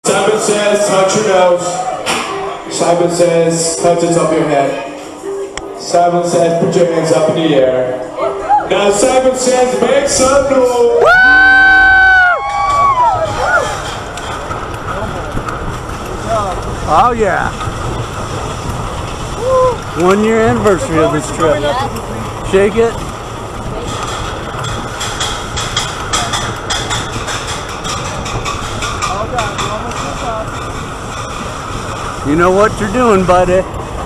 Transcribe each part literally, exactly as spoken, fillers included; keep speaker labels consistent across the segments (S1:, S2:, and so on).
S1: Simon says, touch your nose. Simon says, touch the top of your head. Simon says, put your hands up in the air. Now Simon says, make some noise.
S2: Oh yeah. One year anniversary of this trip. Shake it. You know what you're doing, buddy.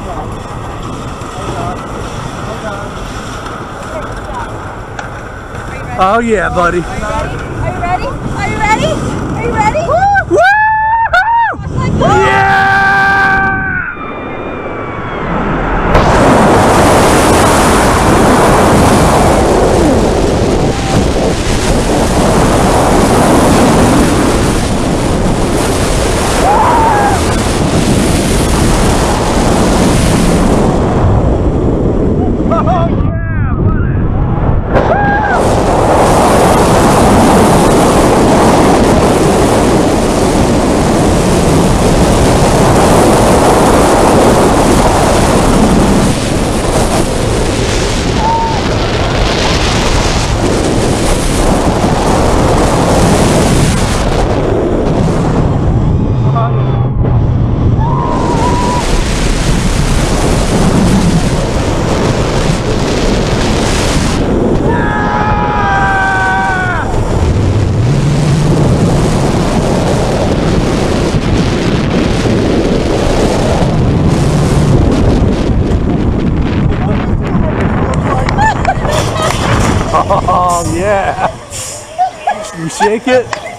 S2: Oh yeah, buddy.
S3: Are you ready? Are you ready? Are you ready? Woo! Woo!
S2: Yeah! Oh yeah! You shake it.